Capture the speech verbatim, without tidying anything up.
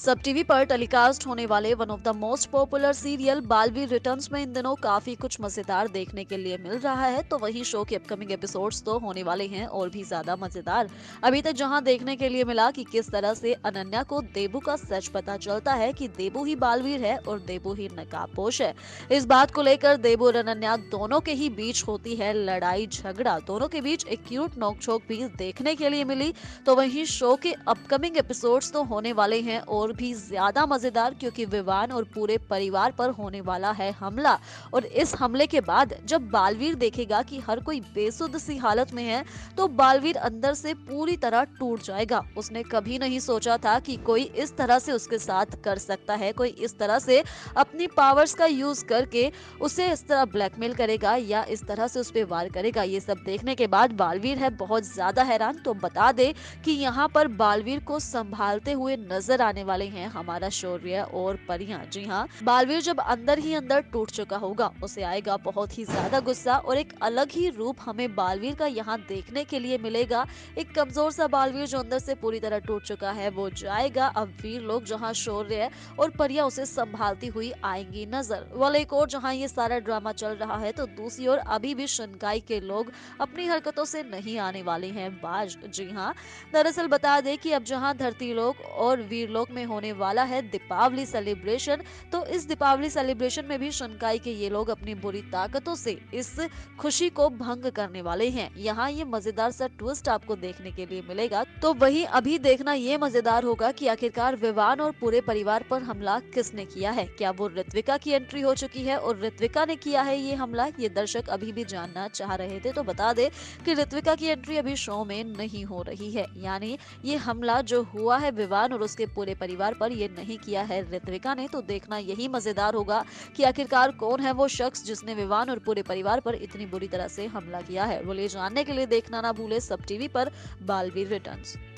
सब टीवी पर टेलीकास्ट होने वाले one of the most popular serial Baalveer returns में इन दिनों काफी कुछ मजेदार देखने के लिए मिल रहा है। तो वहीं शो के अपकमिंग एपिसोड्स तो होने वाले हैं और भी ज्यादा मजेदार। अभी तक जहां देखने के लिए मिला कि किस तरह से अनन्या को देबू का सच पता चलता है कि देबू ही बालवीर है और देबू ही नकाबपोश है। इस बात को लेकर देबू और अनन्या दोनों के ही बीच होती है लड़ाई झगड़ा। दोनों के बीच एक क्यूट नोकझोंक भी देखने के लिए मिली। तो वहीं शो के अपकमिंग एपिसोड्स तो होने वाले हैं और भी ज्यादा मजेदार, क्योंकि विवान और पूरे परिवार पर होने वाला है हमला। और इस हमले के बाद जब बालवीर देखेगा कि हर कोई बेसुध सी हालत में है, तो बालवीर अंदर से पूरी तरह टूट जाएगा। उसने कभी नहीं सोचा था कि कोई इस तरह से उसके साथ कर सकता है, कोई इस तरह से अपनी पावर्स का यूज करके उसे इस तरह ब्लैकमेल करेगा या इस तरह से उस पर वार करेगा। ये सब देखने के बाद बालवीर है बहुत ज्यादा हैरान। तो बता दे कि यहाँ पर बालवीर को संभालते हुए नजर आने वाले हैं हमारा शौर्य और परियां। जी हाँ, बालवीर जब अंदर ही अंदर टूट चुका होगा, उसे आएगा बहुत ही ज्यादा गुस्सा और एक अलग ही रूप हमें बालवीर का यहाँ देखने के लिए मिलेगा। एक कमजोर सा बालवीर जो अंदर से पूरी तरह टूट चुका है, वो जाएगा। अब वीर लोग जहाँ शौर्य और परियां उसे संभालती हुई आएंगी नजर। वाले एक और जहाँ ये सारा ड्रामा चल रहा है, तो दूसरी ओर अभी भी शनकाई के लोग अपनी हरकतों से नहीं आने वाले हैं बाज। जी हाँ, दरअसल बता दें कि अब जहां धरती लोक और वीरलोक में होने वाला है दीपावली सेलिब्रेशन, तो इस दीपावली सेलिब्रेशन में भी शनकाई के ये लोग अपनी बुरी ताकतों से इस खुशी को भंग करने वाले हैं। यहाँ ये मजेदार सा ट्विस्ट आपको देखने के लिए मिलेगा। तो वहीं अभी देखना ये मजेदार होगा कि आखिरकार विवान और पूरे परिवार पर हमला किसने किया है। क्या वो ऋत्विका की एंट्री हो चुकी है और ऋत्विका ने किया है ये हमला, ये दर्शक अभी भी जानना चाह रहे थे। तो बता दे कि ऋत्विका की एंट्री अभी शो में नहीं हो रही है, यानी ये हमला जो हुआ है विवान और उसके पूरे परिवार पर, ये नहीं किया है ऋत्विका ने। तो देखना यही मजेदार होगा कि आखिरकार कौन है वो शख्स जिसने विवान और पूरे परिवार पर इतनी बुरी तरह से हमला किया है। बोलिए, जानने के लिए देखना ना भूले सब टीवी पर बालवीर रिटर्न्स।